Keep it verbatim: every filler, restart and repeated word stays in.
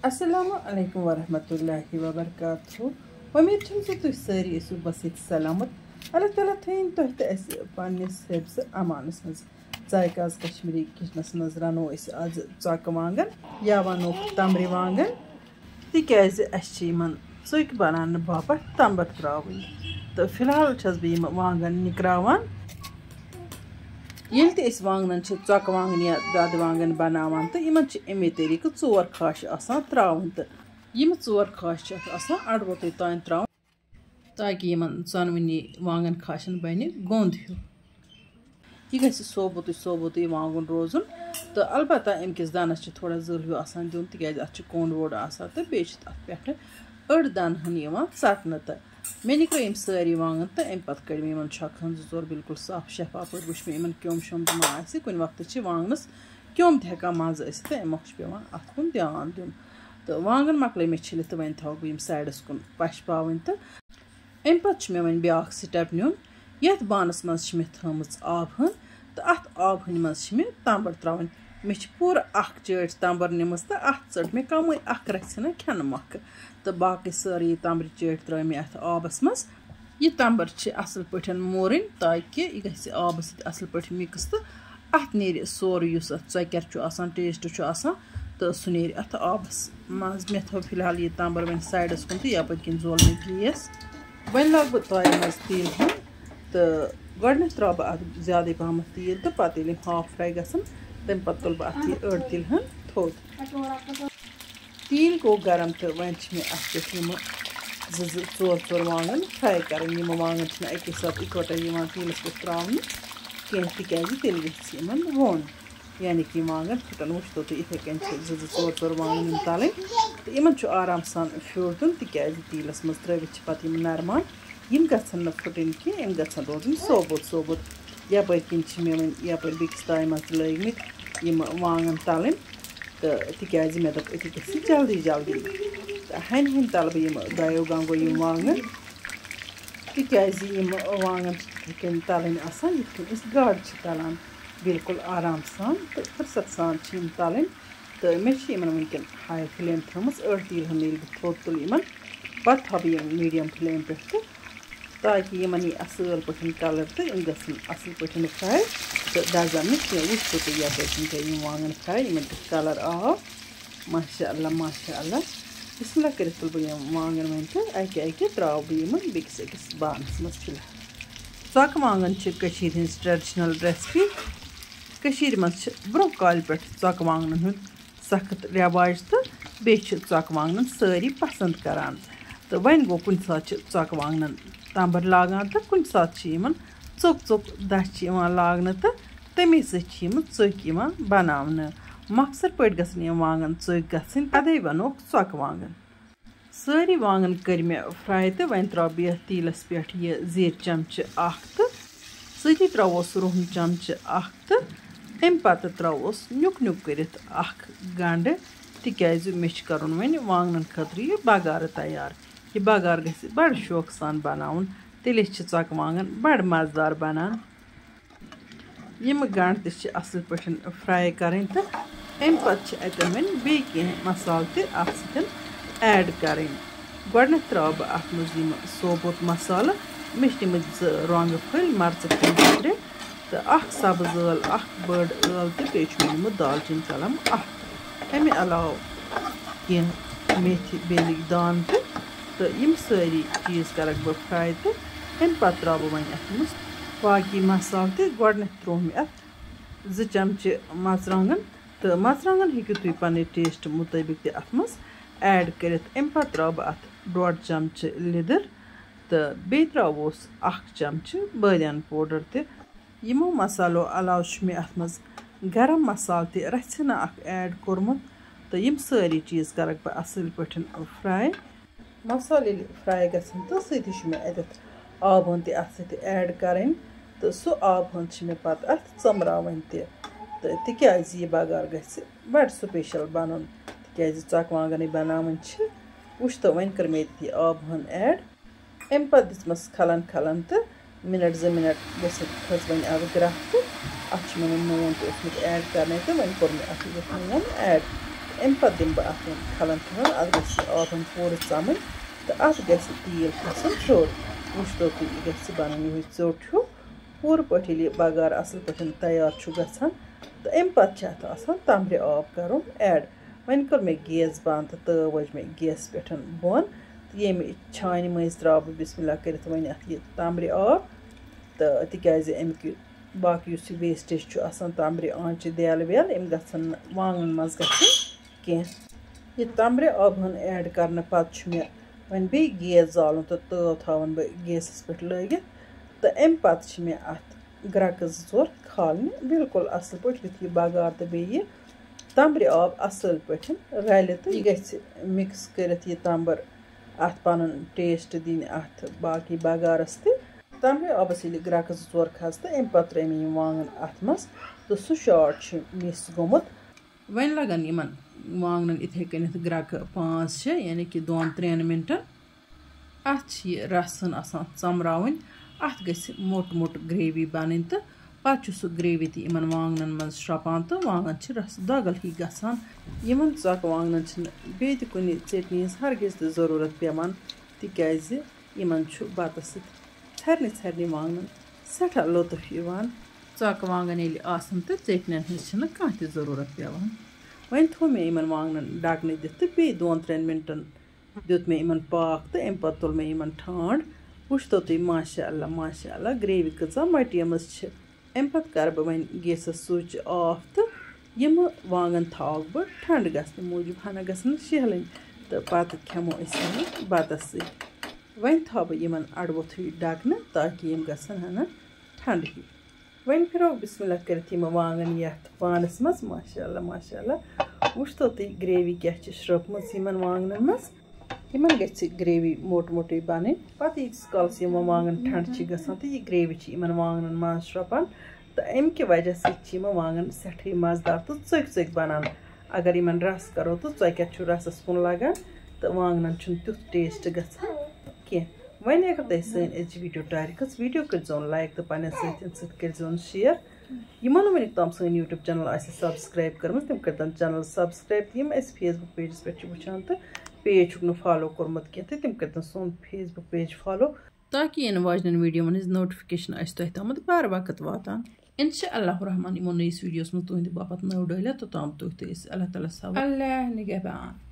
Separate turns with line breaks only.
Assalamu alaikum warahmatullahi wabarakatuh. Umeed chum se tu sari isu basit salamat. Allah Taala thain to te es panis hebs amanas maz. Zaika's Kashmiri kitchens maz rano is az Chok wangen ya wano Tambre wangen. Tikaz aschi man Tchok banan bapat Tambre trawin. To filhal chas bi wangen nikrawan. Yelti is wangen ch Chok wangen ya dad wangen banawan te iman ch emeteri ku tzor khash asan trawun te yim tzor khash asan advote tain traw taki iman sanwini wangen khashan bani gond hyu tigas sobot sobot wangen rozun te albata emkis danas ch thoda zul hyu asan dun tigaz ach kond word asa te besh at pete erd dan haniyama satna te Meni ko im sari wangen te em pat kadmi iman chakhan zor bilkul saf şeffaf bush me iman kyom shom da maasi kun vaqt chi wangnas kyom theka maz este emoksh pevan atkun dhyan dun to wangen makle me chile te wen thog im sides kun pash pavin te em pat chme wen biak step nun yet banas maz chme thamuz ab han te at ab han maz chme tambar trawin me ch pur ak chert tambar nimas te at chert me kamoy ak raksena khanmak to baki sari tambre chert tray me at abas mas ye tambar ch asl pöten morin taki i gasi abas asl pöt mix te at neri sor yus at zaker chu asan taste chu asan to suneri at abas mas me tho filhal ye tambar wen sides kun te yapat kin zol me glies wen lag batoy mas til hun to godne traba at zyade paham til te patil half fry gasan tem patul ba ati erdil hun thod Til ko garam te wench me achte hima zz zor zor wangen fry karan yima wangen chna ek sat ikota yima til ko travni kenti kazi til gitsi man won yani ki wangen futan ushto te ife kench zz zor zor wangen intale te iman chu aram san fyurdun te kazi tilas mastravich pati narman yim gatsan na futin ki em gatsan rodin sobot sobot ya bay kinchi me ya bay big style matlay yim wangen talen تکیازی مې the اتیکسی جلدی جلدی هن هن طلب یم دایو گانگو یم وانگن تکیازی یم وانگن کن تالن آسان یکن اس گارد چی تالان بالکل آرام سان فرصت سان چیم تالن تو میشی من ممکن های فلیم تھمس ارتیل همیل بتوت تل یمن بات هبی یم میڈیم فلیم پہ تاکہ یمنی اصل پٹن کلر تو یم گسن اصل پٹن فرائی دازا مش وش تو یا پٹن کے یم وانگن فرائی یم کلر آ ماشاءاللہ ماشاءاللہ بسم اللہ کرتل بہ یم وانگن ونت اکی اکی تراو بہ یم بکس اکس بانس مسل Chok wangen چھ کشیر ہنز ٹریڈیشنل ریسپی کشیر مس برو کال پٹ Chok wangen ہند سخت رواج تو بے Chok wangen ساری پسند کران تو ون گو کن سات Chok wangen تامبر لاگان تو کن سات یمن ژوک ژوک دچ لاگنہ تو تمی سم ژوک بناون مخصر پٹ گھن وانگن ژوک گھن ادے ونوک Chok wangen ساری وانگن کر مے فرائی تو ون ترا بہ تیلس پہ یہ زیر چمچہ اخ تو ستی تروس رہن چمچہ اخ تو ام پتہ تروس نیک نیک کرت اخ گنڈ تکیاز مے چھ کرن ون وانگن خاطر یہ بگار تیار یہ بگار گژھِ بڑ شوق سان بناون تیلے چھ Chok wangen بڑ مزدار بنان یم گنڈ تہ اصل پٹھن فرائی کرن تو ام پتہ چھ اتن ون بی کینٛہہ مسال تہ اتھ سۭتۍ ایڈ کرن گۄڈنیٚتھ تراو بہٕ اتھ منٛز یم صوبوت مسالہٕ مےٚ چھِ نِمٕتۍ زٕ رۄنٛگہٕ پھٔلۍ مرژٕ پھٔلۍ ترٛےٚ تہٕ اکھ سبٕز ٲل اکھ بٔڑ ٲل تہٕ بیٚیہِ چھُ مےٚ نِمُت دالچیٖن کلم اکھ امہِ علاوٕ کینٛہہ میتھِ بیلٕکۍ دانہٕ تہِ تہٕ یِم سٲری چیٖز کرکھ بہٕ فرائی تہٕ امہِ پتہٕ تراو بہٕ وۄنۍ اتھ منٛز باقٕے مسالہٕ تہِ گۄڈنیٚتھ تروو مےٚ اتھ زٕ چمچہِ مرژٕوانٛگن تہٕ مرژٕوانٛگن ہیٚکِو تُہۍ پننہِ ٹیسٹ مُطٲبق تہِ اتھ منٛز ایڈ کٔرِتھ امہِ پتہٕ تراو بہٕ اتھ ڈۄڈ چمچہِ لیدٕر تہٕ بیٚیہِ تراوہوس اکھ چمچہِ بٲدیان پوڈر تہِ یِمو مسالو علاوٕ چھُ مےٚ اتھ منٛز گرم مسالہٕ تہِ رژھِ ہنا اکھ ایڈ کوٚرمُت تہٕ یِم سٲری چیٖز کرکھ بہٕ اصل پٲٹھۍ فرائی مسالہٕ ییٚلہِ فرائی گژھن تہٕ سۭتی چھُ مےٚ اتٮ۪تھ آبہٕ ہن تہِ اتھ سۭتۍ ایڈ کرٕنۍ تہٕ سُہ آبہٕ ہن چھِ مےٚ پتہٕ اتھ ژٔمراوٕنۍ تہِ تہٕ تِکیازِ یہِ بگار گژھِ بڑ سپیشل بنُن تِکیازِ Chok wangen بناوٕنۍ چھِ وٕچھتو وۄنۍ کٔر مےٚ ییٚتہِ یہِ آبہٕ ہن ایڈ امہِ پتہٕ دِژمس کھلن کھلن تہٕ مِنٹ زٕ مِنٹ گٔژھِتھ کھٔژ وۄنۍ اتھ گرٛکھ تہٕ اتھ چھُ مےٚ وۄنۍ نوٗن تہِ اوسمُت ایڈ کرنے تہٕ وۄنۍ کوٚر مےٚ اتھ یہِ نوٗن ایڈ अम पे दिम बह अत खलन खलन अत ग आब पूरे चमन तो अत ग तील खसन थ्रोर वो तुम यह बन यह चोट हो पूरे पे बगार असल पे तैयार गसान तो अम पे तंब्रे आब कर ऐड वन कर मे गैस बंद तो तव वज मे गैस पे बोन तो ये छान मज त्रा बह बिस्मिल्लाह कर वन अ तंब्रे आब तो तिकाज अमिक बाकी वेस्टेज तंब्रे आंच देल वेल यम गन वांगन मज गह यह तंब्रे आब ऐड कर पे मे वन बे गैस जालुन तो तव थवन बह गैस पे लगित तो अम पे मे अत ग्रक जोर खालने बिल्कुल असल पे यु बगार तो बे तंब्रे आब असल पे रल तो यह ग मिक्स कर तंबर अत पन टेस्ट दिन अत बाकी बगारस ते तंब्रे आबस ग्रक जोर खस तो अम पे त्रे मे वांगन अत मज तो सह शार्ट मिस गोमुत वन लगन इन वांगन इथे कन ग्रक पाँच शे यानी कि दोन त्रेन मिनटन अत रसन चमरावन अत ग मोट मोट ग्रेवी बन तो पे सह ग्रेवी तो इन वांगन मज श्रपान तो वांगन रस दगल ही गसान इन चक वांगन बे कुन चटनी हरगिज तो जरूरत पेवान तिकाज इन बत सरने सरने वांगन सठा लुत्फ यवान चक वांगन ये आसन तो चटन हज कह जरूरत पेवान वन थो मे इन वांगन डकन दित तो बे दोन त्रेन मिनटन दुत मे इन पाक तो अम पे तुल मे इन ठांड वो तुम माशाअल्लाह माशाअल्लाह ग्रेवी कचा मटियमस अम पे कर बह वन गैस स्विच ऑफ तो यम वांगन थव बह ठंड गसन मूजूब हना गसन शहलन तो पे खेमो बतस सत वन थव बह इन अड़वोथ डकन ताकि यम गसन हना ठंड ही वन फिर बिस्मिल्लाह कर वांगन ये पानस मज माशाअल्लाह माशाअल्लाह वो तुम ग्रेवी क्या श्रपम इन वांगन मज इन ग ग्रेवी मोट मोटे बन पे कलस वांगन ठंड गसान तो यह ग्रेवी इन वांगन मज श्रपान तो अमि वजह सत वांगन सठे मजदार तो चक चक बनान अगर इन रस करो तो चक रसस कुन लगान तो वांगन तुथ टेस्ट गसान कह वन अगर तुम सन अज वीडियो टार खस वीडियो कर लाइक तो पे कर शेयर इन वन तम सन यूट्यूब चैनल सब्सक्राइब कर तम कर चैनल सब्सक्राइब तो यम फेसबुक पेजस पे वुचान तो पेज नो फॉलो कोर्मुत कह तो तम कर सोन फेसबुक पेज फॉलो ताकि इन वाजन वीडियो हज नोटिफिकेशन तुम तम बार वक्त वातान इंशाअल्लाह रहमान इन नईस वीडियोस में तुंद बापत नव डल तो तम तुह अल्लाह ताला सब अल्लाह निगहबान।